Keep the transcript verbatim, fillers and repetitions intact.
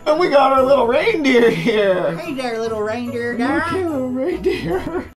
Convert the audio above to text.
And we got our little reindeer here. Hey there, little reindeer guy. Look at little reindeer.